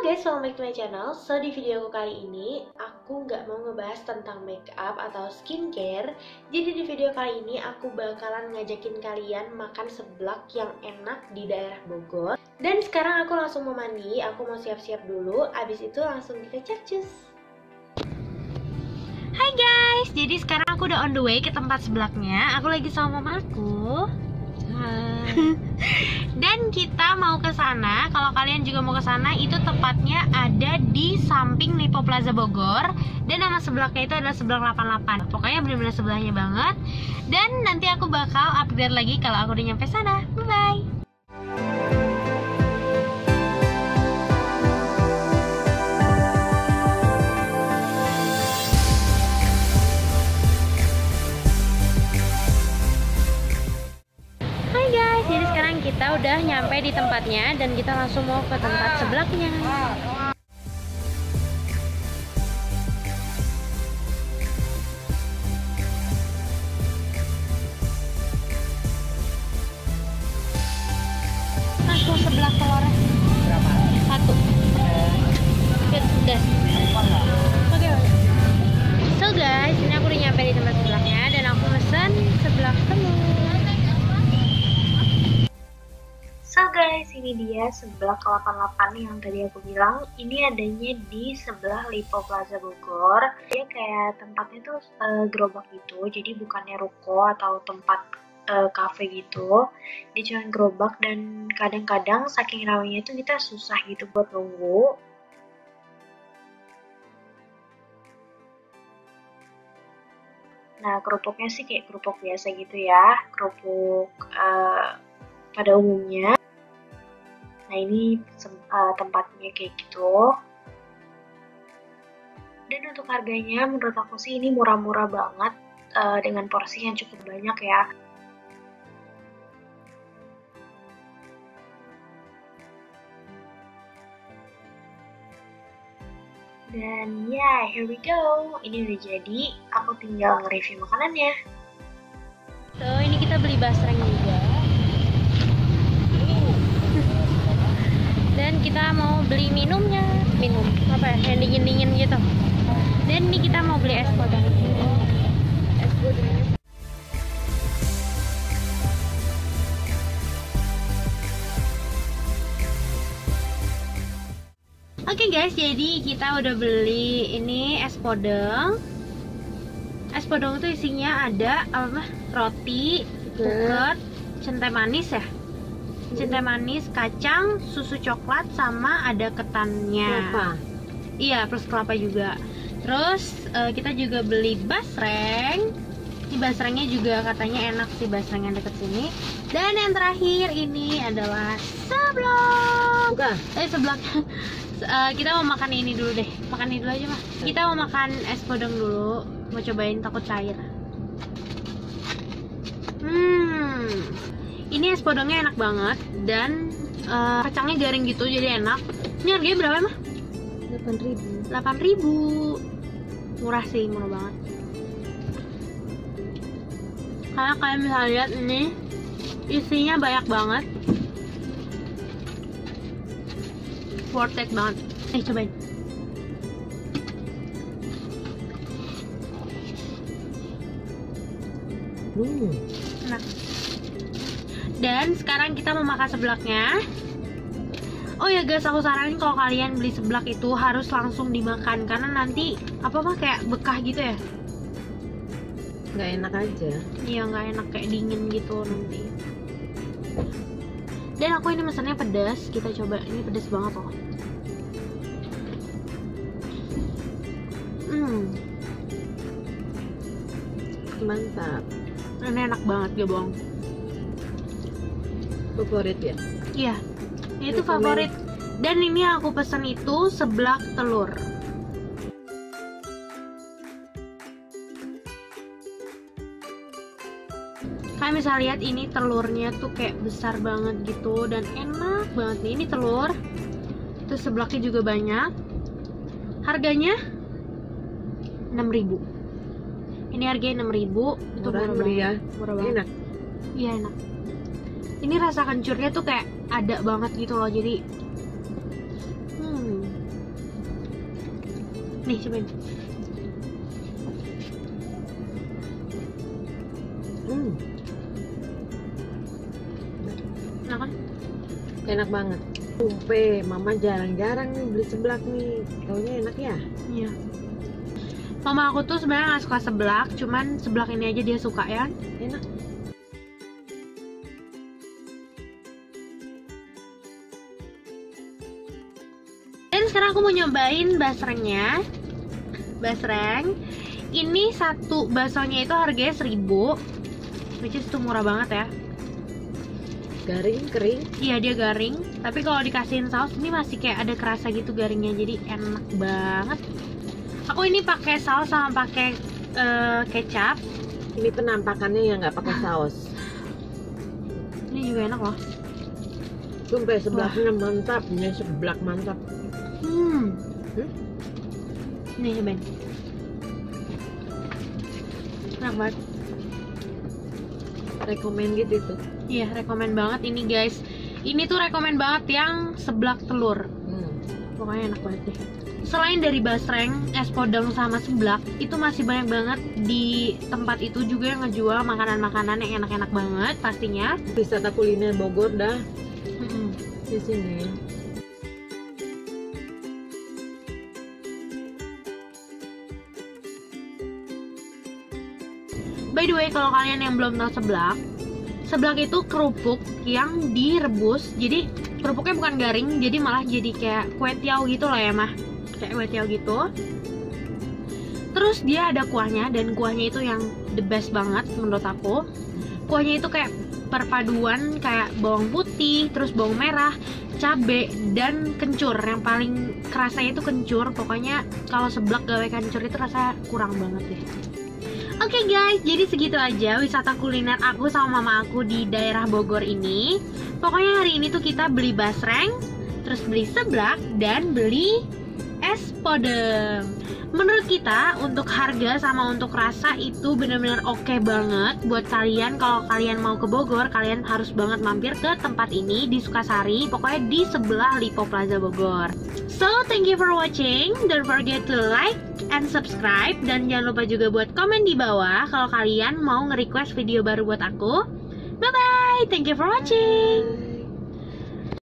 guys, welcome back to my channel. So di video aku kali ini aku nggak mau ngebahas tentang makeup atau skincare. Jadi di video kali ini aku bakalan ngajakin kalian makan seblak yang enak di daerah Bogor. Dan sekarang aku langsung mau mandi, aku mau siap-siap dulu. Abis itu langsung kita capcus. Hai guys, jadi sekarang aku udah on the way ke tempat seblaknya. Aku lagi sama mama aku. Dan kita mau ke sana. Kalau kalian juga mau ke sana, itu tepatnya ada di samping Lipo Plaza Bogor. Dan nama seblaknya itu adalah Seblak 88. Pokoknya bener-bener sebelahnya banget. Dan nanti aku bakal update lagi kalau aku udah nyampe sana. Bye bye. Kita udah nyampe di tempatnya dan kita langsung mau ke tempat seblaknya. Aku seblak telurnya berapa? Satu. Udah. Oke. So guys, ini aku udah nyampe di tempat seblaknya dan aku pesen seblak telur. So guys, ini dia Seblak 88 yang tadi aku bilang. Ini adanya di sebelah Lipo Plaza Bogor. Dia kayak tempatnya tuh gerobak gitu, jadi bukannya ruko atau tempat cafe gitu. Dia cuma gerobak dan kadang-kadang saking ramainya itu kita susah gitu buat nunggu. Nah, kerupuknya sih kayak kerupuk biasa gitu ya, kerupuk pada umumnya. Nah, ini tempatnya kayak gitu. Dan untuk harganya menurut aku sih ini murah-murah banget, dengan porsi yang cukup banyak ya. Dan ya, here we go. Ini udah jadi, aku tinggal nge-review makanannya. So, ini kita beli basreng juga. Dan kita mau beli minum apa ya, yang dingin gitu. Dan ini kita mau beli es podang. Oke guys, jadi kita udah beli ini es podang. Es podang itu isinya ada apa? Roti, puket, centai manis ya. Centai manis, kacang, susu coklat, sama ada ketannya. Kelapa. Iya, plus kelapa juga. Terus kita juga beli basreng. Ini basrengnya juga katanya enak sih, basreng yang deket sini. Dan yang terakhir ini adalah seblak. Seblak. Kita mau makan ini dulu deh. Makan ini dulu aja mah. Kita mau makan es podong dulu. Mau cobain, takut cair. Ini es podongnya enak banget dan kacangnya garing gitu, jadi enak. Ini harganya berapa emang? 8.000. Murah sih, murah banget. Kayak kalian bisa lihat ini isinya banyak banget. Worth it banget. Cobain. Enak. Dan sekarang kita mau makan seblaknya. Oh ya guys, aku saranin kalau kalian beli seblak itu harus langsung dimakan, karena nanti apa mah kayak bekah gitu ya. Nggak enak aja. Iya, nggak enak, kayak dingin gitu nanti. Dan aku ini mesennya pedas. Kita coba, ini pedas banget loh. Mantap. Ini enak banget, gak bohong. Favorit ya? Iya, itu favorit. Dan ini aku pesan itu seblak telur. Kalian bisa lihat ini telurnya tuh kayak besar banget gitu dan enak banget nih. Ini telur. Terus seblaknya juga banyak. Harganya 6.000. Ini harganya 6.000. Itu murah banget. Murah banget. Enak. Iya, enak. Ini rasa kencurnya tuh kayak ada banget gitu loh, jadi Nih cobain. Enak kan? Enak banget. Tumpe, mama jarang-jarang nih beli seblak nih. Taunya enak ya? Iya. Mama aku tuh sebenarnya nggak suka seblak, cuman seblak ini aja dia suka ya. Enak. Dan sekarang aku mau nyobain basrengnya. Basreng. Ini satu baksonya itu harganya 1.000, which is tuh murah banget ya. Garing, kering. Iya dia garing, tapi kalau dikasihin saus ini masih kayak ada kerasa gitu garingnya, jadi enak banget. Aku ini pakai saus sama pakai kecap. Ini penampakannya yang nggak pakai saus. Ini juga enak loh. Tumpe seblaknya mantap, ini seblak mantap. Nih cobain. Enak banget. Rekomen gitu itu. Iya, rekomen banget ini guys. Ini tuh rekomen banget yang seblak telur. Pokoknya enak banget deh. Selain dari basreng, es podeng sama seblak, itu masih banyak banget di tempat itu juga yang ngejual makanan-makanan yang enak-enak banget pastinya. Wisata kuliner Bogor dah di sini. By the way, kalau kalian yang belum tahu seblak, seblak itu kerupuk yang direbus. Jadi kerupuknya bukan garing, jadi malah jadi kayak kue tiaw gitu lah ya mah, kayak kue tiaw gitu. Terus dia ada kuahnya, dan kuahnya itu yang the best banget menurut aku. Kuahnya itu kayak perpaduan kayak bawang putih, terus bawang merah, cabe, dan kencur. Yang paling kerasanya itu kencur. Pokoknya kalau seblak gawe kencur itu rasanya kurang banget deh. Oke guys, jadi segitu aja wisata kuliner aku sama mama aku di daerah Bogor ini. Pokoknya hari ini tuh kita beli basreng, terus beli seblak, dan beli es podeng. Menurut kita untuk harga sama untuk rasa itu benar-benar oke banget buat kalian. Kalau kalian mau ke Bogor, kalian harus banget mampir ke tempat ini di Sukasari, pokoknya di sebelah Lipo Plaza Bogor. So, thank you for watching. Don't forget to like and subscribe, dan jangan lupa juga buat komen di bawah kalau kalian mau nge-request video baru buat aku. Bye bye. Thank you for watching.